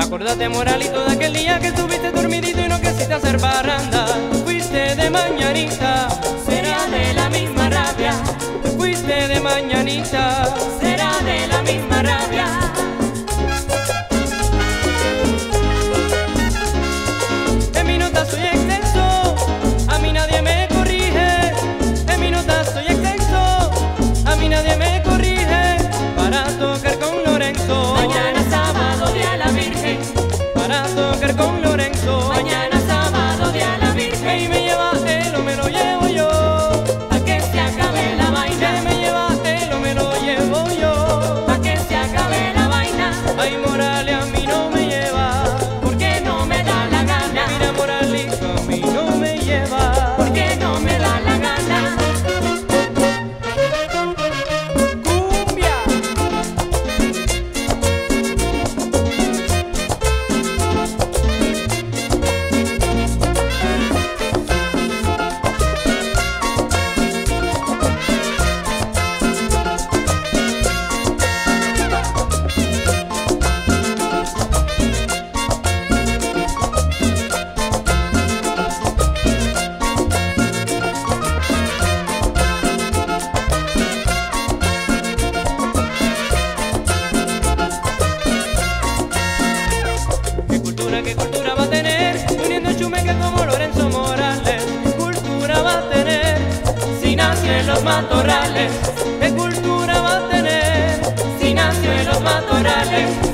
Acuérdate, Moralito, de aquel día que estuviste dormidito y no quisiste hacer parranda. Fuiste de mañanita, Será de la misma rabia, fuiste de mañanita. será de la misma rabia. En mi nota soy extenso, a mí nadie me corrige. En mi nota soy extenso, a mí nadie me corrige. Para tocar con Lorenzo, Mañana sábado día la Virgen, para tocar con Lorenzo. mañana sábado día la Virgen. Y me lleva él o me lo llevo yo. Pa' que se acabe la Que vaina, me lleva él o me lo llevo yo. pa' que se acabe la vaina, Ay, Morales a mí no me lleva. porque no me da la gana, Mira, Moralito a mí no me lleva. porque no me da la gana. Cumbia. ¿Qué cultura va a tener? Uniendo chumeque como Lorenzo Morales. ¿Qué cultura va a tener? Si nació en los matorrales. ¿Qué cultura va a tener? Si nació en los matorrales,